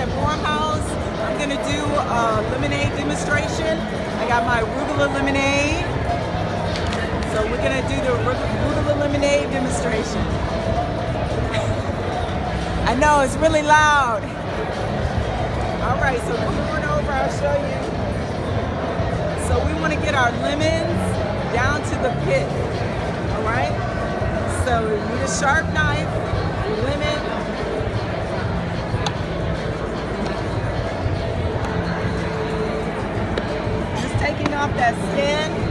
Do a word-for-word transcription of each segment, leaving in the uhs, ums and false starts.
at Morehouse. I'm gonna do a lemonade demonstration. I got my Arugula lemonade. So we're gonna do the Arugula lemonade demonstration. I know, it's really loud. All right, so come on over, I'll show you. So we wanna get our lemons down to the pit, all right? So we need a sharp knife, lemon. Just taking off that skin.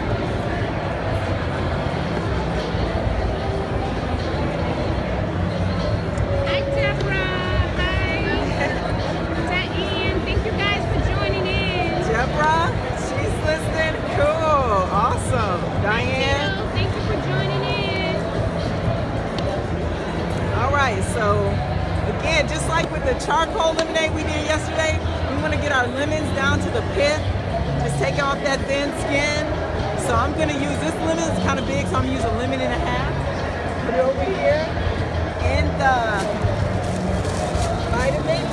So again, just like with the charcoal lemonade we did yesterday, we want to get our lemons down to the pith. Just take off that thin skin. So I'm going to use this lemon. It's kind of big, so I'm going to use a lemon and a half. Put it over here in the Vitamix.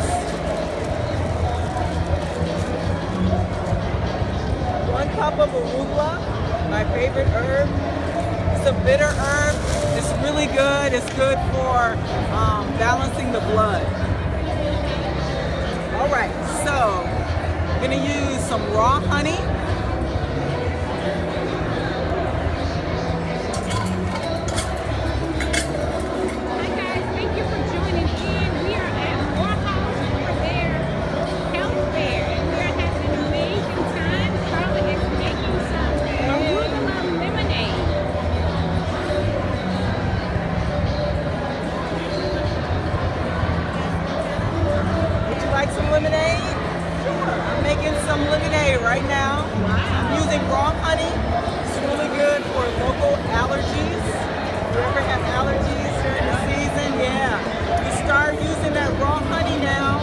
One cup of arugula, my favorite herb. It's a bitter herb. It's really good. It's good for um, balancing the blood. All right, so I'm gonna use some raw honey. Hi guys, thank you for joining in. We are at Morehouse for their health fair, and we are having an amazing time. Carla is making some arugula lemonade. Some lemonade? Sure. I'm making some lemonade right now. Wow. I'm using raw honey. It's really good for local allergies. If you ever have allergies during the season, yeah. You start using that raw honey now,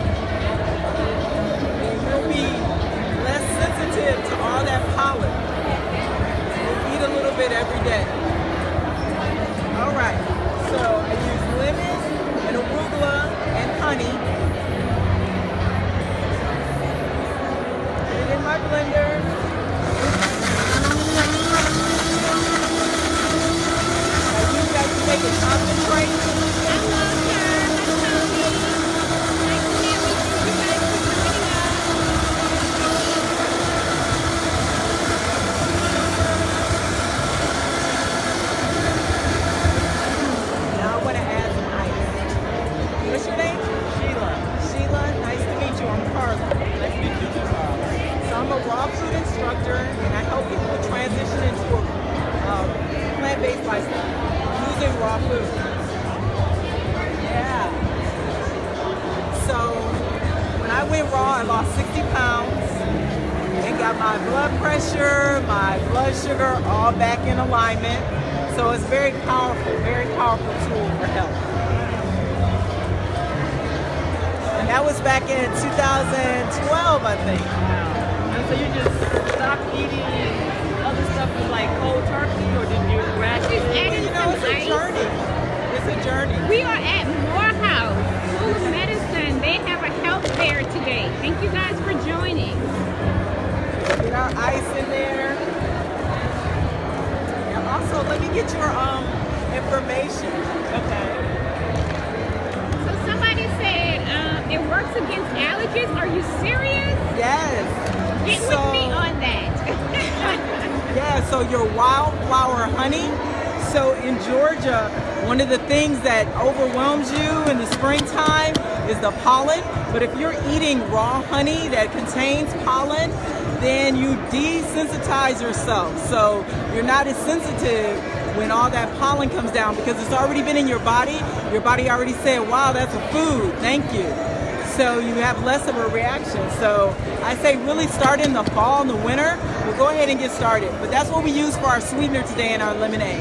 and you'll be less sensitive to all that pollen. You'll eat a little bit every day. All right. So I use lemon and arugula and honey. In my blender. Now you guys can make it concentrate. I love her. Hi, Tony. Nice to meet you. You guys for joining us. Now I want to add some ice. What's your name? Sheila. Sheila, nice to meet you. I'm Carla. Nice to meet you too, Carla. I'm a raw food instructor, and I help people transition into a um, plant-based lifestyle using raw food. Yeah. So when I went raw, I lost sixty pounds and got my blood pressure, my blood sugar all back in alignment. So it's very powerful, very powerful tool for health. And that was back in two thousand twelve, I think. So you just stopped eating other stuff like cold turkey, or did you gradually? You know, it's a journey. It's a journey. We are at Morehouse School of Medicine. They have a health fair today. Thank you guys for joining. Get our ice in there. And also, let me get your um information. Okay. So somebody said um, it works against allergies. Are you serious? Yes. Get so, with me on that. Yeah, so your wildflower honey. So in Georgia, one of the things that overwhelms you in the springtime is the pollen. But if you're eating raw honey that contains pollen, then you desensitize yourself. So you're not as sensitive when all that pollen comes down because it's already been in your body. Your body already said, wow, that's a food, thank you. So you have less of a reaction. So I say really start in the fall and the winter. We'll go ahead and get started. But that's what we use for our sweetener today in our lemonade.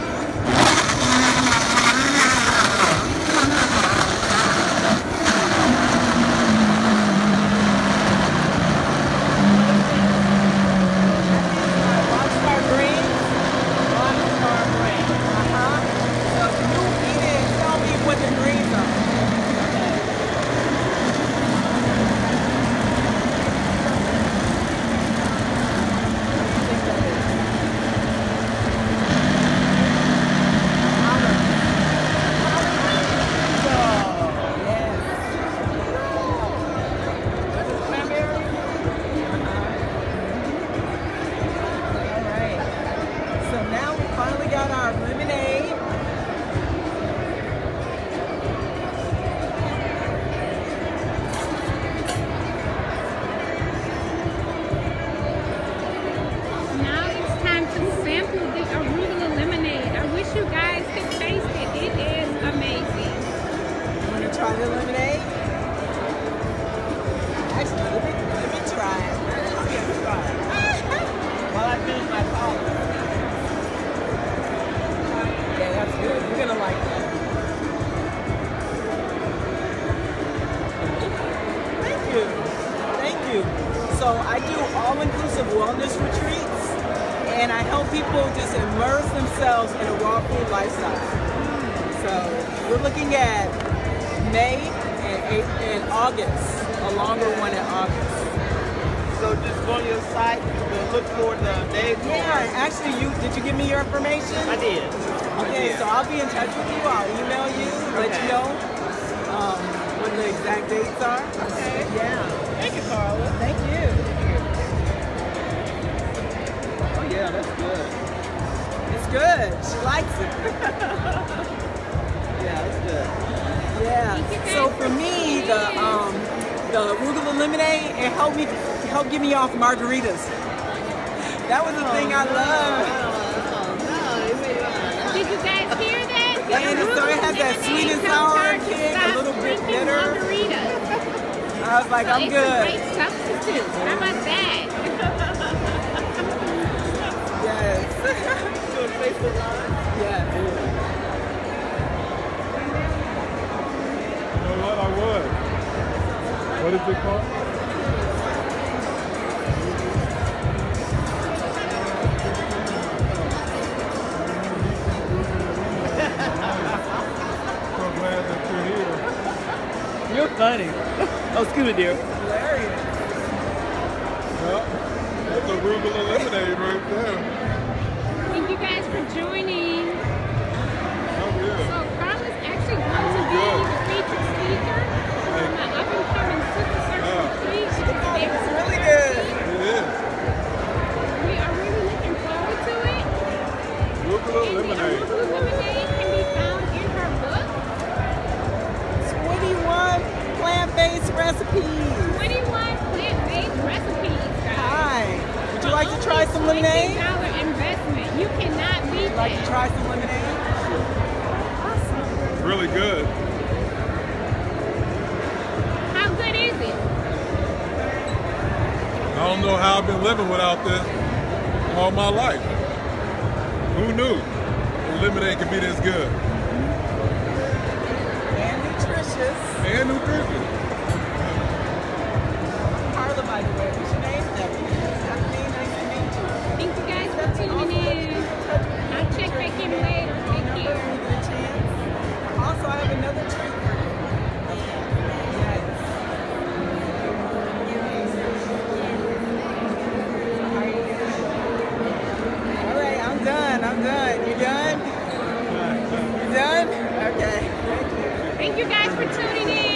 I do all-inclusive wellness retreats, and I help people just immerse themselves in a raw food lifestyle. So we're looking at May and, eight, and August, a longer one in August. So just go on your site to look for the day. Yeah, actually, you did you give me your information? I did. Okay, so I'll be in touch with you. I'll email you, let Okay. you know um, what the exact dates are. Okay. Yeah. Thank you, Carla. Thank you. Oh yeah, that's good. It's good. She likes it. Yeah, that's good. Yeah. So for me, the um, the arugula lemonade, it helped me helped get me off margaritas. That was the thing I loved. Did you guys hear that? The And so it has that arugula sweet and lemonade sour helps her kick, a stop little bit drinking bitter. margaritas. I was like, So I'm it's good. a great substitute. How about that? Yes. Doing Facebook Live? Yes. You know what? I would. What is it called? So glad that you're here. You're funny. Oh, excuse me, dear. Hilarious. Yeah, that's arugula lemonade right there. Thank you guys for joining. Oh So yeah. Carla's actually going to be the featured speaker for my up-and-coming Super Circle retreat. It's It's really good. It is. We are really looking forward to it. Arugula And the lemonade. arugula lemonade can be found in her book, twenty-one plant-based recipes. twenty-one plant-based recipes, guys. Hi. Would you like to For try only some lemonade? twenty dollars investment. You cannot beat Like to that. try some lemonade? It's really good. How good is it? I don't know how I've been living without this all my life. Who knew the lemonade could be this good? And nutritious. And nutritious. Carla, by the way, what's your name? Stephanie, nice to meet you. Thank you guys for tuning in. I'll check back in later. Take care. Get a chance. Also, I have another treat for you. Yes. All right, I'm done. I'm done. You done? You done? Okay. Thank you. Thank you guys for tuning in.